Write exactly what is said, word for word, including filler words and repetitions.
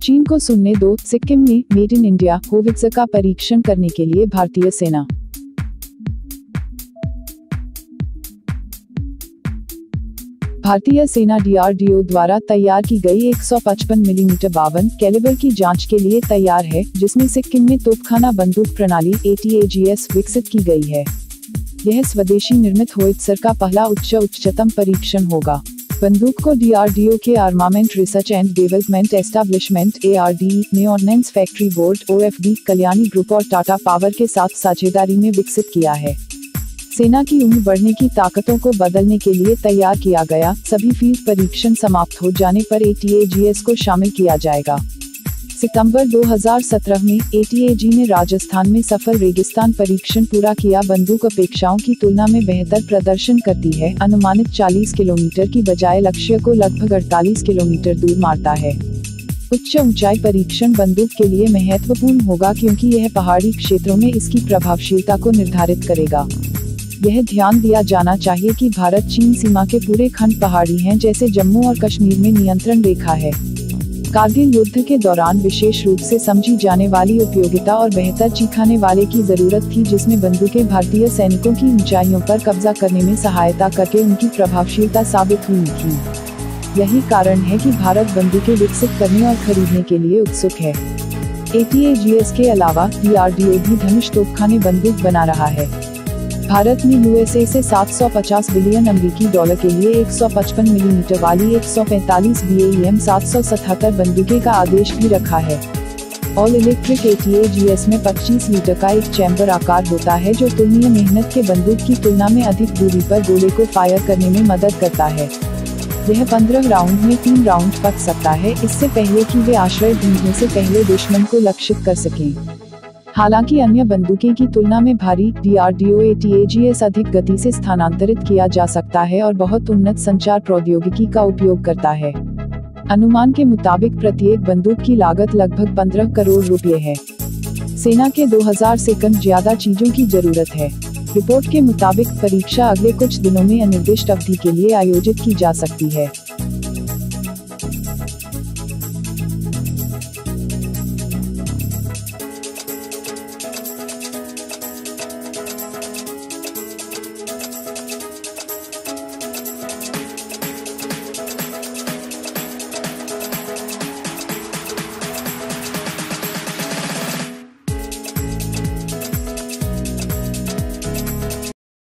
चीन को सुनने दो, सिक्किम में मेड इन इंडिया होवित्ज़र का परीक्षण करने के लिए भारतीय सेना। भारतीय सेना डी आर डी ओ द्वारा तैयार की गई एक सौ पचपन मिलीमीटर बावन कैलिबर की जांच के लिए तैयार है, जिसमें सिक्किम में तोपखाना बंदूक प्रणाली ए टी ए जी एस विकसित की गई है। यह स्वदेशी निर्मित होवित्ज़र का पहला उच्च उच्चतम परीक्षण होगा। बंदूक को डी आर डी ओ के armament research and development establishment A R D E ने ordnance factory board O F D Kalyani group और टाटा पावर के साथ साझेदारी में विकसित किया है। सेना की उम्र बढ़ने की ताकतों को बदलने के लिए तैयार किया गया। सभी फील्ड परीक्षण समाप्त हो जाने पर ए टी ए जी एस को शामिल किया जाएगा। सितंबर दो हज़ार सत्रह में ए टी ए जी ने राजस्थान में सफल रेगिस्तान परीक्षण पूरा किया। बंदूक अपेक्षाओं की तुलना में बेहतर प्रदर्शन करती है। अनुमानित चालीस किलोमीटर की बजाय लक्ष्य को लगभग अड़तालीस किलोमीटर दूर मारता है। उच्च ऊंचाई परीक्षण बंदूक के लिए महत्वपूर्ण होगा क्योंकि यह पहाड़ी क्षेत्रों में इसकी प्रभावशीलता को निर्धारित करेगा। यह ध्यान दिया जाना चाहिए कि भारत चीन सीमा के पूरे खंड पहाड़ी हैं, जैसे जम्मू और कश्मीर में नियंत्रण रेखा है। कारगिल युद्ध के दौरान विशेष रूप से समझी जाने वाली उपयोगिता और बेहतर चिखाने वाले की जरूरत थी, जिसमें बंदूकें भारतीय सैनिकों की ऊंचाइयों पर कब्जा करने में सहायता करके उनकी प्रभावशीलता साबित हुई थी। यही कारण है कि भारत बंदूकें विकसित करने और खरीदने के लिए उत्सुक है। ए टी ए जी एस के अलावा डी आर डी ओ भी धनुष तोपखाने बंदूक बना रहा है। भारत ने यू एस ए से सात सौ पचास बिलियन अमेरिकी डॉलर के लिए एक सौ पचपन मिलीमीटर वाली एक सौ पैंतालीस बी ए एम सात सौ सतहत्तर बंदूकें का आदेश भी रखा है। All electric A T A G S में पच्चीस लीटर का एक चैम्बर आकार होता है, जो तुलनीय मेहनत के बंदूक की तुलना में अधिक दूरी पर गोले को फायर करने में मदद करता है। यह पंद्रह राउंड में तीन राउंड पक सकता है, इससे पहले कि वे आश्रय ढूंढने से पहले दुश्मन को लक्षित कर सकें। हालांकि अन्य बंदूकें की तुलना में भारी D R D O A T A G S अधिक गति से स्थानांतरित किया जा सकता है और बहुत उन्नत संचार प्रौद्योगिकी का उपयोग करता है। अनुमान के मुताबिक प्रत्येक बंदूक की लागत लगभग पंद्रह करोड़ रुपए है। सेना के दो हज़ार से कम ज्यादा चीजों की जरूरत है। रिपोर्ट के मुताबिक परीक्षा अगले कुछ दिनों में अनिर्दिष्ट अवधि के लिए आयोजित की जा सकती है।